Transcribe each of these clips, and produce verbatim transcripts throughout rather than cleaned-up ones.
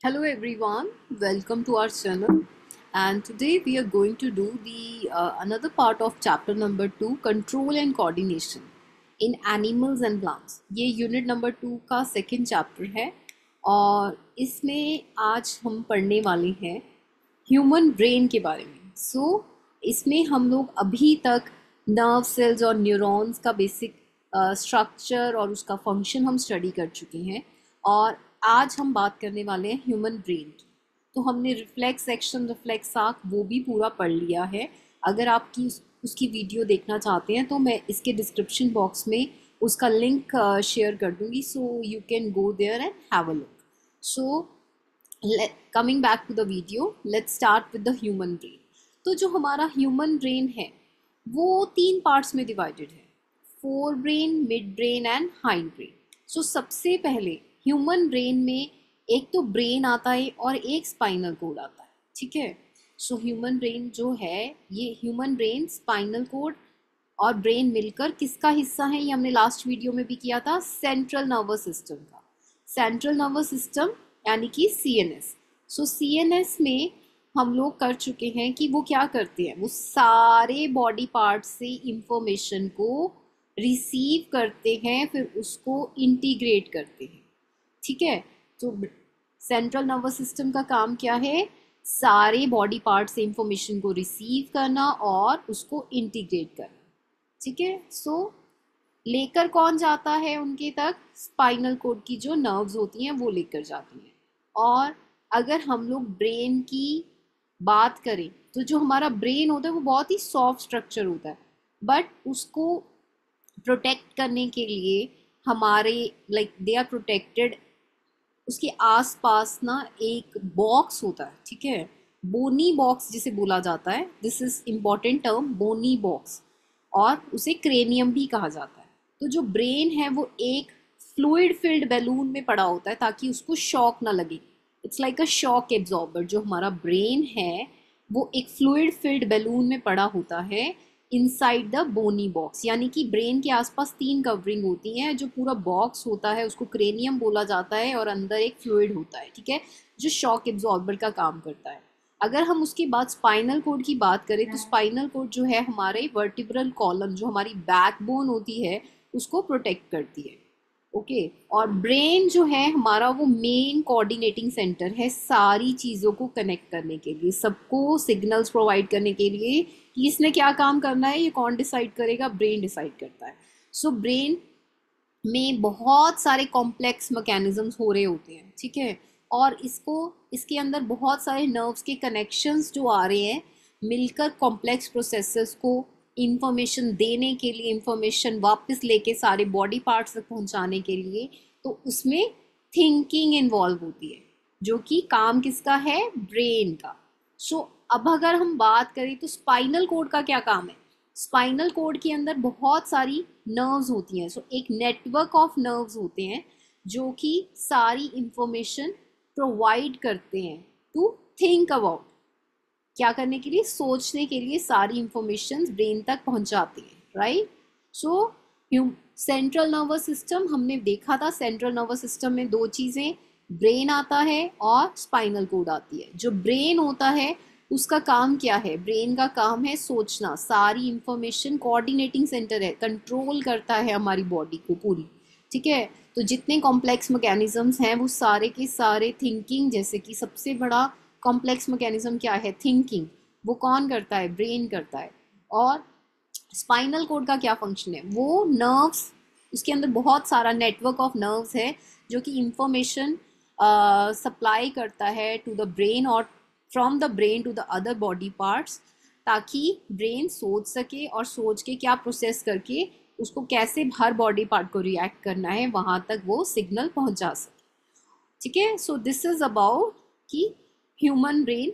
Hello everyone, welcome to our channel. And today we are going to do the uh, another part of chapter number two, control and coordination in animals and plants. ये unit number two का second chapter है और इसमें आज हम पढ़ने वाले हैं ह्यूमन ब्रेन के बारे में. सो so, इसमें हम लोग अभी तक नर्व सेल्स और न्यूरॉन्स का बेसिक स्ट्रक्चर uh, और उसका फंक्शन हम स्टडी कर चुके हैं और आज हम बात करने वाले हैं ह्यूमन ब्रेन. तो हमने रिफ्लेक्स एक्शन रिफ्लेक्स आर्क वो भी पूरा पढ़ लिया है. अगर आपकी उस, उसकी वीडियो देखना चाहते हैं तो मैं इसके डिस्क्रिप्शन बॉक्स में उसका लिंक शेयर कर दूंगी, so you can go there and have a look. So coming back to the video, let's start with the human brain. तो जो हमारा ह्यूमन ब्रेन है वो तीन पार्ट्स में डिवाइडेड है, fore brain, mid brain and hind brain. So सबसे पहले ह्यूमन ब्रेन में एक तो ब्रेन आता है और एक स्पाइनल कोड आता है. ठीक है. सो ह्यूमन ब्रेन जो है, ये ह्यूमन ब्रेन, स्पाइनल कोड और ब्रेन मिलकर किसका हिस्सा है, ये हमने लास्ट वीडियो में भी किया था, सेंट्रल नर्वस सिस्टम का. सेंट्रल नर्वस सिस्टम यानी कि C N S. So C N S में हम लोग कर चुके हैं कि वो क्या करते हैं, वो सारे बॉडी पार्ट से इंफॉर्मेशन को रिसीव करते हैं, फिर उसको इंटीग्रेट करते हैं. ठीक है. तो सेंट्रल नर्वस सिस्टम का काम क्या है, सारे बॉडी पार्ट से इंफॉर्मेशन को रिसीव करना और उसको इंटीग्रेट करना. ठीक है. सो लेकर कौन जाता है उनके तक, स्पाइनल कोड की जो नर्व्स होती हैं वो लेकर जाती हैं. और अगर हम लोग ब्रेन की बात करें तो जो हमारा ब्रेन होता है वो बहुत ही सॉफ्ट स्ट्रक्चर होता है, बट उसको प्रोटेक्ट करने के लिए हमारे लाइक दे आर प्रोटेक्टेड, उसके आसपास ना एक बॉक्स होता है. ठीक है. बोनी बॉक्स जिसे बोला जाता है, this is important term, bony box, और उसे क्रेनियम भी कहा जाता है. तो जो ब्रेन है वो एक फ्लूइड फिल्ड बैलून में पड़ा होता है ताकि उसको शॉक ना लगे. It's like a shock absorber. जो हमारा ब्रेन है वो एक फ्लूइड फिल्ड बैलून में पड़ा होता है इनसाइड द बोनी बॉक्स. यानी कि ब्रेन के आसपास तीन कवरिंग होती हैं. जो पूरा बॉक्स होता है उसको क्रेनियम बोला जाता है और अंदर एक फ्लूइड होता है. ठीक है. जो शॉक एब्जॉर्बर का काम करता है. अगर हम उसके बाद स्पाइनल कोड की बात करें तो स्पाइनल कोड जो है हमारे वर्टिब्रल कॉलम, जो हमारी बैकबोन होती है, उसको प्रोटेक्ट करती है. Okay okay. और ब्रेन जो है हमारा वो मेन कोऑर्डिनेटिंग सेंटर है सारी चीज़ों को कनेक्ट करने के लिए, सबको सिग्नल्स प्रोवाइड करने के लिए कि इसने क्या काम करना है, ये कौन डिसाइड करेगा, ब्रेन डिसाइड करता है. सो so, ब्रेन में बहुत सारे कॉम्प्लेक्स मैकेनिज्म्स हो रहे होते हैं. ठीक है. और इसको इसके अंदर बहुत सारे नर्व्स के कनेक्शंस जो आ रहे हैं मिलकर कॉम्प्लेक्स प्रोसेसेस को इंफॉर्मेशन देने के लिए, इंफॉर्मेशन वापस लेके सारे बॉडी पार्ट्स तक पहुंचाने के लिए, तो उसमें थिंकिंग इन्वॉल्व होती है, जो कि काम किसका है, ब्रेन का. सो so, अब अगर हम बात करें तो स्पाइनल कोड का क्या काम है. स्पाइनल कोड के अंदर बहुत सारी नर्व्स होती हैं. सो so, एक नेटवर्क ऑफ नर्व्स होते हैं जो कि सारी इंफॉर्मेशन प्रोवाइड करते हैं टू थिंक अबाउट, क्या करने के लिए, सोचने के लिए सारी इंफॉर्मेशन ब्रेन तक पहुंचाती है. Right. So central nervous system हमने देखा था, सेंट्रल नर्वस सिस्टम में दो चीज़ें, ब्रेन आता है और स्पाइनल कोड आती है. जो ब्रेन होता है उसका काम क्या है, ब्रेन का काम है सोचना, सारी इंफॉर्मेशन, कोऑर्डिनेटिंग सेंटर है, कंट्रोल करता है हमारी बॉडी को पूरी. ठीक है. तो जितने कॉम्प्लेक्स मैकेनिज्म्स हैं वो सारे के सारे थिंकिंग, जैसे कि सबसे बड़ा कॉम्प्लेक्स मैकेनिज्म क्या है, थिंकिंग, वो कौन करता है, ब्रेन करता है. और स्पाइनल कोड का क्या फंक्शन है, वो नर्व्स, उसके अंदर बहुत सारा नेटवर्क ऑफ नर्व्स है जो कि इंफॉर्मेशन सप्लाई करता है टू द ब्रेन और from the brain to the other body parts, ताकि ब्रेन सोच सके और सोच के क्या प्रोसेस करके उसको कैसे हर बॉडी पार्ट को रिएक्ट करना है वहाँ तक वो सिग्नल पहुँचा सके. ठीक है. सो दिस इज अबाउट कि ह्यूमन ब्रेन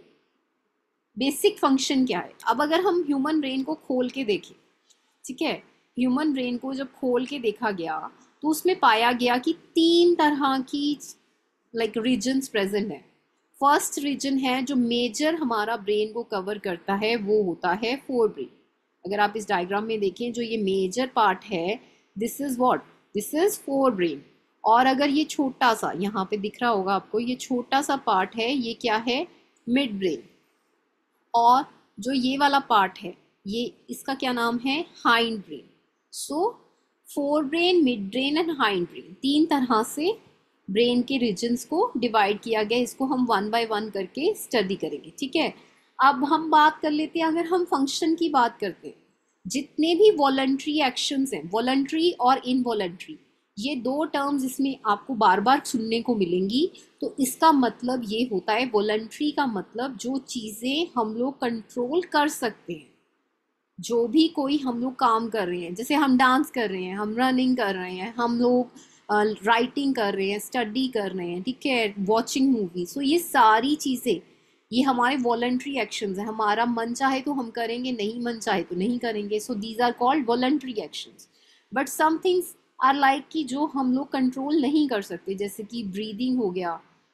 बेसिक फंक्शन क्या है. अब अगर हम ह्यूमन ब्रेन को खोल के देखें, ठीक है, ह्यूमन ब्रेन को जब खोल के देखा गया तो उसमें पाया गया कि तीन तरह की लाइक रीजन्स प्रेजेंट है. फर्स्ट रीजन है जो मेजर हमारा ब्रेन को कवर करता है, वो होता है फोर ब्रेन. अगर आप इस डायग्राम में देखें, जो ये मेजर पार्ट है, this is what, this is fore brain. और अगर ये छोटा सा यहाँ पे दिख रहा होगा आपको, ये छोटा सा पार्ट है, ये क्या है, मिड ब्रेन। और जो ये वाला पार्ट है, ये इसका क्या नाम है, hind brain. So fore brain, mid brain and hind brain, तीन तरह से ब्रेन के रीजन्स को डिवाइड किया गया। इसको हम वन बाय वन करके स्टडी करेंगे, ठीक है। अब हम बात कर लेते हैं, अगर हम फंक्शन की बात करते हैं, जितने भी वॉलंटरी एक्शंस हैं, वॉलंटरी और इनवॉलंटरी, ये दो टर्म्स इसमें आपको बार बार सुनने को मिलेंगी। तो इसका मतलब ये होता है, वॉलंटरी का मतलब जो चीज़ें हम लोग कंट्रोल कर सकते हैं, जो भी कोई हम लोग काम कर रहे हैं, जैसे हम डांस कर रहे हैं, हम रनिंग कर रहे हैं, हम लोग राइटिंग कर रहे हैं, स्टडी कर रहे हैं, ठीक है, वॉचिंग मूवी, सो ये सारी चीज़ें, ये हमारे वॉलंटरी एक्शंस हैं। हमारा मन चाहे तो हम करेंगे, नहीं मन चाहे तो नहीं करेंगे। So these are called voluntary actions. But some things are like कि जो हम लोग कंट्रोल नहीं कर सकते, जैसे कि ब्रीदिंग हो गया,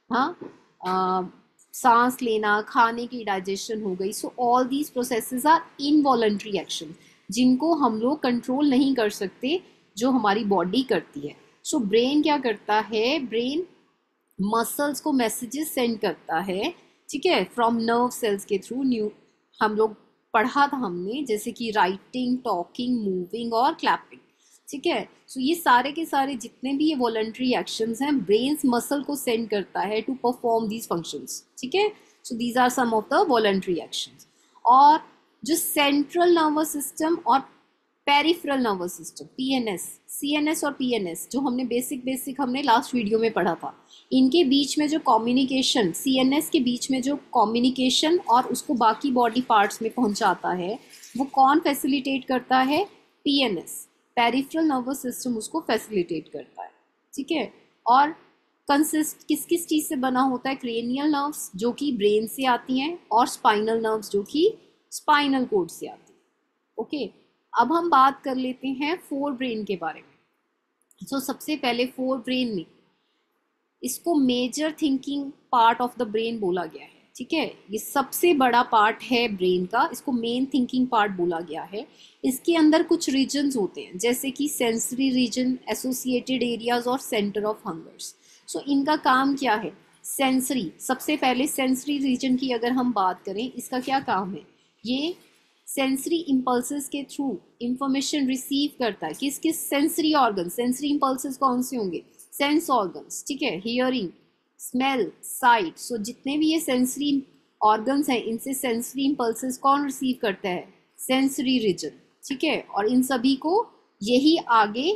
हाँ, सांस लेना, खाने की डाइजेशन हो गई। So all these processes are involuntary action, जिनको हम लोग कंट्रोल नहीं कर सकते, जो हमारी बॉडी करती है। सो so, ब्रेन क्या करता है, ब्रेन मसल्स को मैसेजेस सेंड करता है, ठीक है, फ्रॉम नर्व सेल्स के थ्रू। न्यू हम लोग पढ़ा था हमने, जैसे कि राइटिंग, टॉकिंग, मूविंग और क्लैपिंग, ठीक है। सो so, ये सारे के सारे जितने भी ये वॉलंटरी एक्शंस हैं, ब्रेन्स मसल को सेंड करता है टू परफॉर्म दीज फंक्शंस, ठीक है। So these are some of the voluntary actions. और जो सेंट्रल नर्वस सिस्टम और peripheral nervous system, PNS, CNS और पीएनएस, जो हमने बेसिक बेसिक हमने लास्ट वीडियो में पढ़ा था, इनके बीच में जो कम्युनिकेशन, सीएनएस के बीच में जो कम्युनिकेशन और उसको बाकी बॉडी पार्ट्स में पहुंचाता है, वो कौन फैसिलिटेट करता है, पीएनएस, पेरिफेरल नर्वस सिस्टम उसको फैसिलिटेट करता है, ठीक है। और कंसिस्ट किस किस चीज़ से बना होता है, क्रेनियल नर्व्स जो कि ब्रेन से आती हैं, और स्पाइनल नर्व्स जो कि स्पाइनल कोड से आती हैं, ओके। अब हम बात कर लेते हैं फोर ब्रेन के बारे में। सो so, सबसे पहले फोर ब्रेन में इसको major thinking part of the brain बोला गया है, ठीक है। ये सबसे बड़ा पार्ट है ब्रेन का, इसको मेन थिंकिंग पार्ट बोला गया है। इसके अंदर कुछ रीजन्स होते हैं, जैसे कि सेंसरी रीजन, एसोसिएटेड एरियाज और सेंटर ऑफ हंगर्स। सो इनका काम क्या है, सेंसरी, सबसे पहले सेंसरी रीजन की अगर हम बात करें, इसका क्या काम है, ये सेंसरी इम्पल्सेस के थ्रू इंफॉर्मेशन रिसीव करता है। किस किस सेंसरी ऑर्गन, सेंसरी इम्पल्सेस कौन से होंगे, सेंस ऑर्गन्स, ठीक है, हियरिंग, स्मेल, साइट। सो जितने भी ये सेंसरी ऑर्गन्स हैं, इनसे सेंसरी इम्पल्सेस कौन रिसीव करता है, सेंसरी रीजन, ठीक है। और इन सभी को यही आगे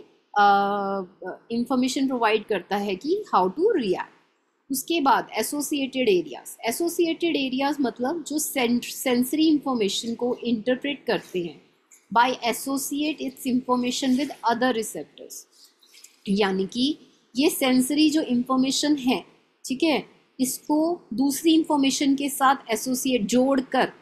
इंफॉर्मेशन प्रोवाइड करता है कि हाउ टू रिएक्ट। उसके बाद एसोसिएटेड एरियाज, एसोसिएटेड एरियाज मतलब जो सेंसरी इंफॉर्मेशन को इंटरप्रेट करते हैं by associate its information with other receptors, यानी कि ये सेंसरी जो इंफॉर्मेशन है, ठीक है, इसको दूसरी इंफॉर्मेशन के साथ एसोसिएट, जोड़कर,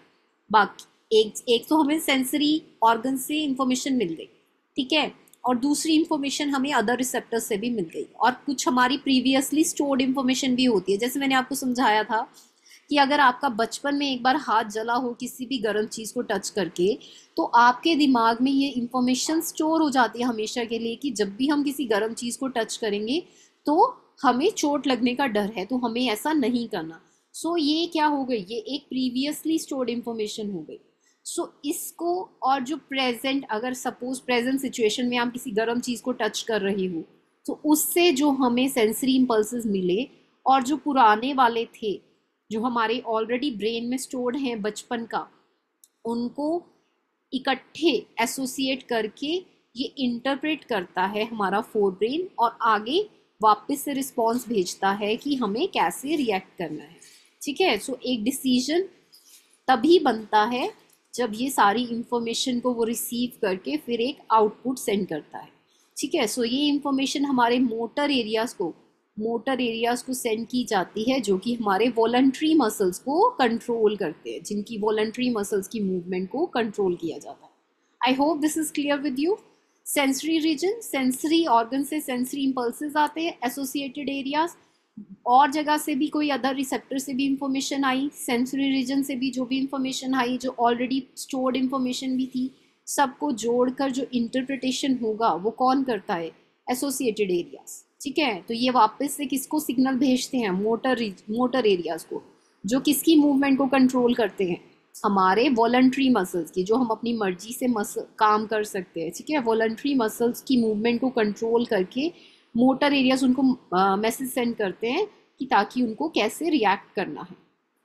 बाकी एक एक तो हमें सेंसरी ऑर्गन से इंफॉर्मेशन मिल गई, ठीक है, और दूसरी इंफॉर्मेशन हमें अदर रिसेप्टर्स से भी मिल गई, और कुछ हमारी प्रीवियसली स्टोर्ड इंफॉर्मेशन भी होती है। जैसे मैंने आपको समझाया था कि अगर आपका बचपन में एक बार हाथ जला हो किसी भी गर्म चीज़ को टच करके, तो आपके दिमाग में ये इंफॉर्मेशन स्टोर हो जाती है हमेशा के लिए कि जब भी हम किसी गर्म चीज़ को टच करेंगे तो हमें चोट लगने का डर है, तो हमें ऐसा नहीं करना। सो ये क्या हो गई, ये एक प्रीवियसली स्टोर्ड इंफॉर्मेशन हो गई। सो so, इसको, और जो प्रेजेंट, अगर सपोज प्रेजेंट सिचुएशन में आप किसी गर्म चीज़ को टच कर रही हो, तो उससे जो हमें सेंसरी इम्पल्सेस मिले, और जो पुराने वाले थे जो हमारे ऑलरेडी ब्रेन में स्टोर्ड हैं बचपन का, उनको इकट्ठे एसोसिएट करके ये इंटरप्रेट करता है हमारा फोर ब्रेन, और आगे वापस से रिस्पॉन्स भेजता है कि हमें कैसे रिएक्ट करना है, ठीक है। सो so, एक डिसीजन तभी बनता है जब ये सारी इंफॉर्मेशन को वो रिसीव करके फिर एक आउटपुट सेंड करता है, ठीक है। सो ये इंफॉर्मेशन हमारे मोटर एरियाज को मोटर एरियाज को सेंड की जाती है, जो कि हमारे वॉलंटरी मसल्स को कंट्रोल करते हैं, जिनकी वॉलंटरी मसल्स की मूवमेंट को कंट्रोल किया जाता है। I hope this is clear with you. Sensory region, sensory organ से सेंसरी इंपल्सेस आते हैं, एसोसिएटेड एरियाज, और जगह से भी कोई अदर रिसेप्टर से भी इंफॉर्मेशन आई, सेंसरी रीजन से भी जो भी इंफॉर्मेशन आई, जो ऑलरेडी स्टोर्ड इंफॉर्मेशन भी थी, सबको जोड़कर जो इंटरप्रिटेशन होगा वो कौन करता है, एसोसिएटेड एरियाज, ठीक है, तो ये वापस से किसको सिग्नल भेजते हैं, मोटर मोटर एरियाज को, जो किसकी मूवमेंट को कंट्रोल करते हैं, हमारे वॉलंटरी मसल्स की, जो हम अपनी मर्जी से मसल काम कर सकते हैं। ठीक है, वॉलंटरी मसल्स की मूवमेंट को कंट्रोल करके मोटर एरियाज उनको मैसेज सेंड करते हैं कि ताकि उनको कैसे रिएक्ट करना है।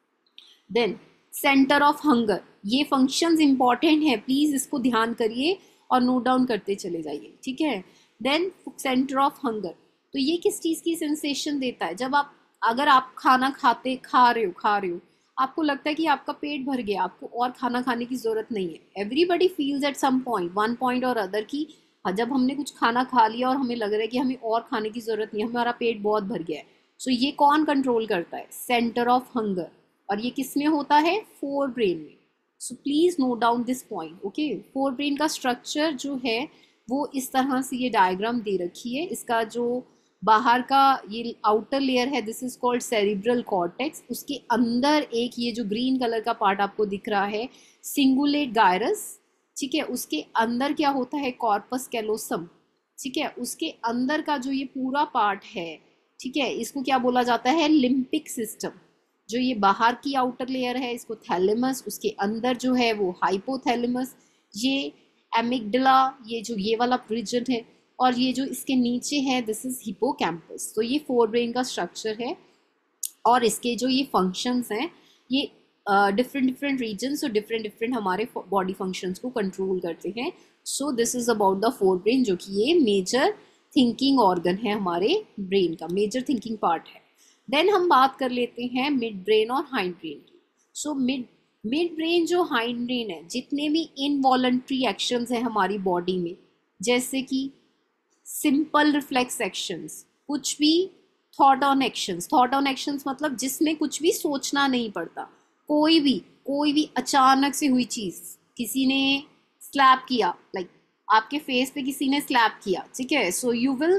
देन सेंटर ऑफ हंगर, ये फंक्शंस इंपॉर्टेंट है, प्लीज इसको ध्यान करिए और नोट डाउन करते चले जाइए। ठीक है, देन सेंटर ऑफ हंगर, तो ये किस चीज़ की सेंसेशन देता है, जब आप अगर आप खाना खाते खा रहे हो खा रहे हो आपको लगता है कि आपका पेट भर गया, आपको और खाना खाने की जरूरत नहीं है। Everybody feels at some point, one point और अदर की, जब हमने कुछ खाना खा लिया और हमें लग रहा है कि हमें और खाने की जरूरत नहीं है, हमारा पेट बहुत भर गया है। सो so ये कौन कंट्रोल करता है, सेंटर ऑफ हंगर, और ये किस में होता है, फोर ब्रेन में। So please note down this point. Okay, forebrain का स्ट्रक्चर जो है वो इस तरह से ये डायग्राम दे रखी है। इसका जो बाहर का ये आउटर लेयर है, this is called cerebral cortex, उसके अंदर एक ये जो ग्रीन कलर का पार्ट आपको दिख रहा है, सिंगुलेट गायरस। ठीक है, उसके अंदर क्या होता है, कॉर्पस कैलोसम। ठीक है, उसके अंदर का जो ये पूरा पार्ट है, ठीक है, इसको क्या बोला जाता है, लिम्पिक सिस्टम। जो ये बाहर की आउटर लेयर है इसको थैलेमस, उसके अंदर जो है वो हाइपोथैलेमस, ये एमिगडला, ये जो ये वाला रीजन है, और ये जो इसके नीचे है दिस इज हिपोकैम्पस। तो ये फोर ब्रेन का स्ट्रक्चर है, और इसके जो ये फंक्शंस हैं ये डिफरेंट डिफरेंट रीजन्स और डिफरेंट डिफरेंट हमारे बॉडी फंक्शंस को कंट्रोल करते हैं। So this is about the forebrain, जो कि ये मेजर थिंकिंग ऑर्गन है, हमारे ब्रेन का मेजर थिंकिंग पार्ट है। देन हम बात कर लेते हैं मिड ब्रेन और हाइंड ब्रेन की। सो मिड मिड ब्रेन जो हाइंड ब्रेन है, जितने भी इनवॉलंटरी एक्शंस हैं हमारी बॉडी में, जैसे कि सिंपल रिफ्लेक्स एक्शंस, कुछ भी thought on actions, thought on actions मतलब जिसमें कुछ भी सोचना नहीं पड़ता, कोई भी कोई भी अचानक से हुई चीज़, किसी ने स्लैप किया, लाइक like, आपके फेस पे किसी ने स्लैप किया, ठीक है, so you will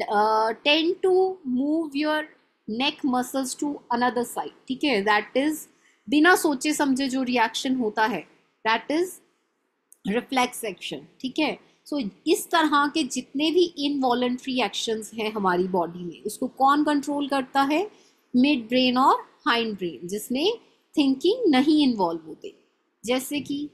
tend to move your neck muscles to another side. ठीक है, दैट इज बिना सोचे समझे जो रिएक्शन होता है, दैट इज रिफ्लेक्स एक्शन। ठीक है, सो so, इस तरह के जितने भी इनवॉलंटरी एक्शंस हैं हमारी बॉडी में, उसको कौन कंट्रोल करता है, मिड ब्रेन और हाइंड ब्रेन, जिसमें थिंकिंग नहीं इन्वॉल्व होते। जैसे कि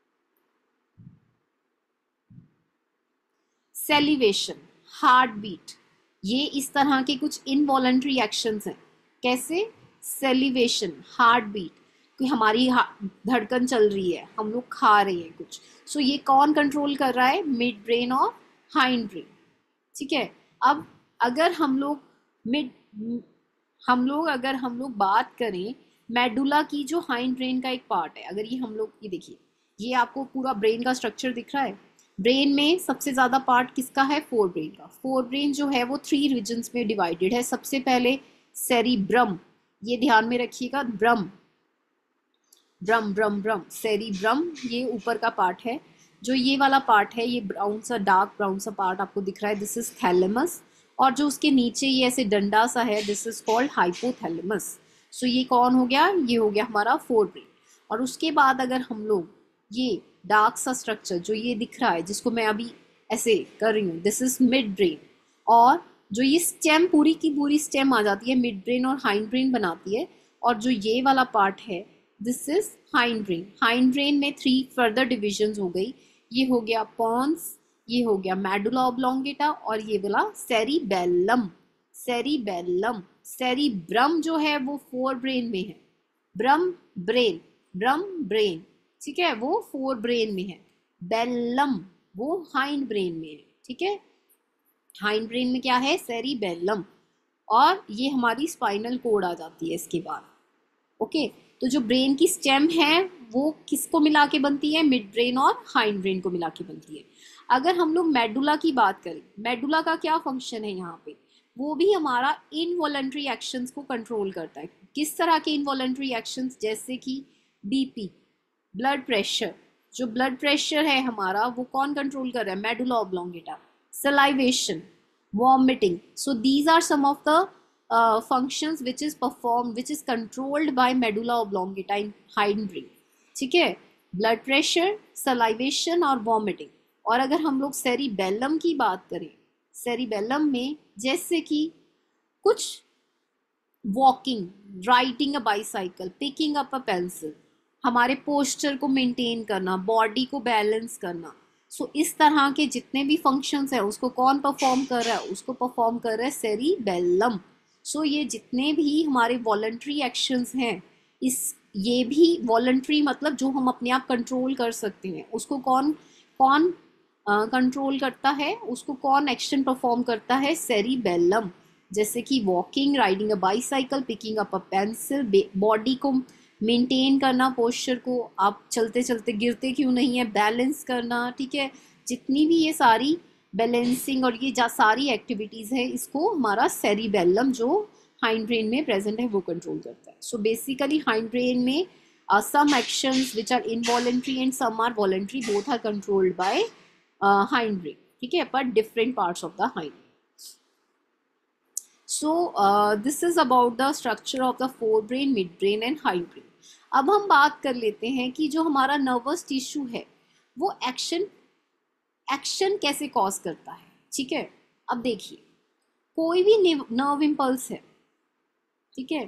सेलिवेशन, हार्ट बीट, ये इस तरह के कुछ इनवॉलंटरी एक्शंस हैं। कैसे, सेलिवेशन, हार्ट बीट, कि हमारी धड़कन चल रही है, हम लोग खा रहे हैं कुछ, सो so ये कौन कंट्रोल कर रहा है, मिड ब्रेन और हाइंड ब्रेन। ठीक है, अब अगर हम लोग मिड हम लोग अगर हम लोग बात करें मेडुला की, जो हाइंड ब्रेन का एक पार्ट है, अगर ये हम लोग ये देखिए, ये आपको पूरा ब्रेन का स्ट्रक्चर दिख रहा है। ब्रेन में सबसे ज़्यादा पार्ट किसका है, फोर ब्रेन का। फोर ब्रेन जो है वो थ्री रीजन्स में डिवाइडेड है। सबसे पहले सेरिब्रम, ये ध्यान में रखिएगा, ब्रम ब्रम ब्रम ब्रम सेरिब्रम, ये ऊपर का पार्ट है। जो ये वाला पार्ट है, ये ब्राउन सा, डार्क ब्राउन सा पार्ट आपको दिख रहा है, दिस इज थैलेमस। और जो उसके नीचे ये ऐसे डंडा सा है, this is called hypothalamus. So ये कौन हो गया, ये हो गया हमारा फोर ब्रेन। और उसके बाद अगर हम लोग ये डार्क सा स्ट्रक्चर जो ये दिख रहा है, जिसको मैं अभी ऐसे कर रही हूँ, दिस इज मिड ब्रेन। और जो ये स्टेम, पूरी की पूरी स्टेम आ जाती है, मिड ब्रेन और हाइंड ब्रेन बनाती है। और जो ये वाला पार्ट है, this is hindbrain. Hindbrain में थ्री फर्दर डिविजन्स हो गई, ये हो गया पॉन्स, ये हो गया मेडुला ऑब्लोंगेटा, और ये वाला सेरिबेलम। सेरिबेलम सेरिब्रम जो है वो फोर ब्रेन में है, ब्रम ब्रेन ब्रम ब्रेन, ठीक है, वो फोर ब्रेन में है। बेलम वो हाइंड ब्रेन में है। ठीक है, हाइंड ब्रेन में क्या है, सेरिबेलम। और ये हमारी स्पाइनल कोड आ जाती है इसके बाद। ओके, तो जो ब्रेन की स्टेम है वो किसको मिला के बनती है, मिड ब्रेन और हाइंड ब्रेन को मिला के बनती है। अगर हम लोग मेडुला की बात करें, मेडुला का क्या फंक्शन है यहाँ पे, वो भी हमारा इनवॉलंटरी एक्शंस को कंट्रोल करता है। किस तरह के इनवॉलंटरी एक्शंस, जैसे कि बीपी, ब्लड प्रेशर, जो ब्लड प्रेशर है हमारा वो कौन कंट्रोल कर रहा है, medulla oblongata. Salivation, vomiting, so these are some of the Uh, functions which is performed, which is controlled by medulla oblongata in hind brain. ठीक है, ब्लड प्रेशर, सलाइवेशन और वॉमिटिंग। और अगर हम लोग सेरिबेलम की बात करें, सेरिबेलम में, जैसे कि कुछ walking, riding a bicycle, picking up a pencil, हमारे पोस्चर को मेंटेन करना, बॉडी को बैलेंस करना। सो so, इस तरह के जितने भी फंक्शंस हैं उसको कौन परफॉर्म कर रहा है, उसको परफॉर्म कर रहा है सेरिबेलम। सो so, ये जितने भी हमारे वॉलंटरी एक्शंस हैं, इस ये भी वॉलंटरी मतलब जो हम अपने आप कंट्रोल कर सकते हैं, उसको कौन कौन कंट्रोल uh, करता है, उसको कौन एक्शन परफॉर्म करता है, सेरिबेलम। जैसे कि walking, riding a bicycle, picking up a pencil, body को मेंटेन करना, पोस्चर को, आप चलते चलते गिरते क्यों नहीं है, बैलेंस करना, ठीक है। जितनी भी ये सारी बैलेंसिंग और ये जा सारी एक्टिविटीज़ है, इसको हमारा सेरिबेलम जो हाइंड ब्रेन में प्रेजेंट है वो कंट्रोल करता है। सो बेसिकली हाइंड ब्रेन में some actions which are involuntary and some are voluntary, both are controlled by hindbrain, ठीक है, पर different parts of the hind. So this is about the structure of the fore brain, mid brain and hind brain. अब हम बात कर लेते हैं कि जो हमारा नर्वस टिश्यू है वो एक्शन एक्शन कैसे कॉज करता है, ठीक है। अब देखिए, कोई भी नर्व इम्पल्स है, ठीक है,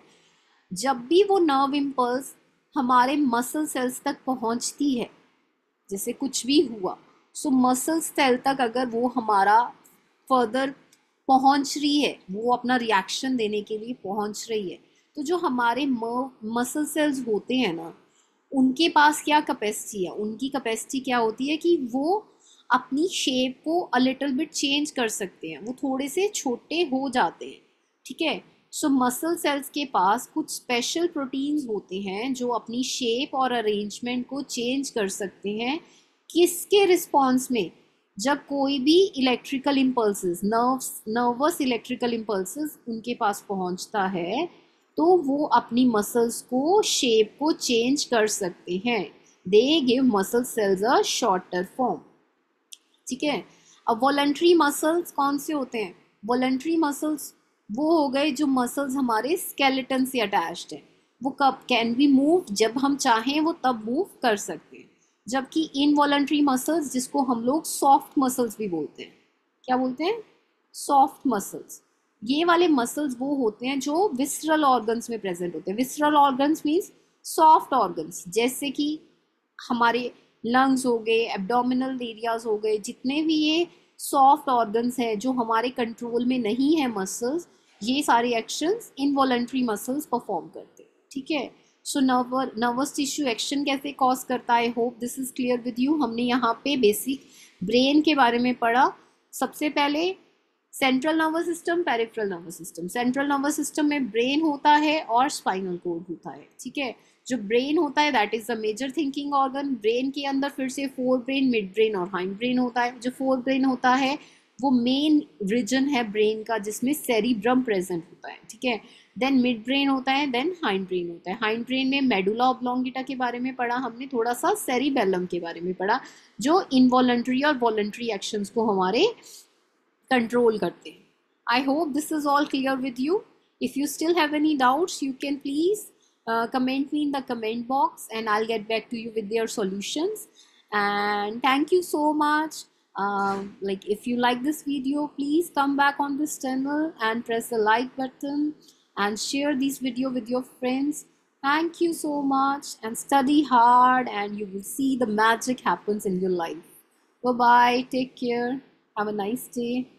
जब भी वो नर्व इम्पल्स हमारे मसल सेल्स तक पहुंचती है, जैसे कुछ भी हुआ, सो मसल सेल तक अगर वो हमारा फर्दर पहुंच रही है, वो अपना रिएक्शन देने के लिए पहुंच रही है, तो जो हमारे मसल सेल्स होते हैं ना, उनके पास क्या कैपेसिटी है, उनकी कैपेसिटी क्या होती है कि वो अपनी शेप को अ लिटिल बिट चेंज कर सकते हैं, वो थोड़े से छोटे हो जाते हैं, ठीक है। सो मसल सेल्स के पास कुछ स्पेशल प्रोटीन्स होते हैं जो अपनी शेप और अरेंजमेंट को चेंज कर सकते हैं, किसके रिस्पॉन्स में, जब कोई भी electrical impulses, nerves nervous electrical impulses उनके पास पहुंचता है, तो वो अपनी मसल्स को शेप को चेंज कर सकते हैं। They give muscle cells a shorter form, ठीक है। अब वॉलंटरी मसल्स कौन से होते हैं, वॉलंटरी मसल्स वो हो गए जो मसल्स हमारे स्केलेटन से अटैच्ड हैं, वो कब कैन बी मूव, जब हम चाहें वो तब मूव कर सकते हैं। जबकि इनवॉलंटरी मसल्स, जिसको हम लोग सॉफ्ट मसल्स भी बोलते हैं, क्या बोलते हैं, सॉफ्ट मसल्स, ये वाले मसल्स वो होते हैं जो विसरल ऑर्गन्स में प्रेजेंट होते हैं। Visceral organs means soft organs, जैसे कि हमारे लंग्स हो गए, एब्डोमिनल एरियाज हो गए, जितने भी ये सॉफ्ट ऑर्गन्स हैं जो हमारे कंट्रोल में नहीं है मसल्स, ये सारे एक्शंस इनवॉलंटरी मसल्स परफॉर्म करते हैं, ठीक है। So nerve nervous tissue action कैसे कॉज करता है, I hope this is clear with you. हमने यहाँ पे बेसिक ब्रेन के बारे में पढ़ा। सबसे पहले central nervous system, peripheral nervous system. Central nervous system में ब्रेन होता है और स्पाइनल कोड होता है, ठीक है। जो ब्रेन होता है that is the major thinking organ. Brain के अंदर फिर से फोर ब्रेन, मिड ब्रेन और हाइंड ब्रेन होता है। जो फोर ब्रेन होता है वो मेन रीजन है ब्रेन का जिसमें सेरिब्रम प्रेजेंट होता है, ठीक है। देन मिड ब्रेन होता है, देन हाइंड ब्रेन होता है। हाइंड ब्रेन में मेडुला ऑब्लोंगेटा के बारे में पढ़ा हमने, थोड़ा सा सेरिबेलम के बारे में पढ़ा, जो इनवॉलंटरी और वॉलंटरी एक्शंस को हमारे कंट्रोल करते हैं। I hope this is all clear with you. If you still have any doubts you can please Uh, comment me in the comment box and I'll get back to you with their solutions. And thank you so much. Um, like if you like this video, please come back on this channel and press the like button and share this video with your friends. Thank you so much and study hard and you will see the magic happens in your life. Bye bye. Take care. Have a nice day.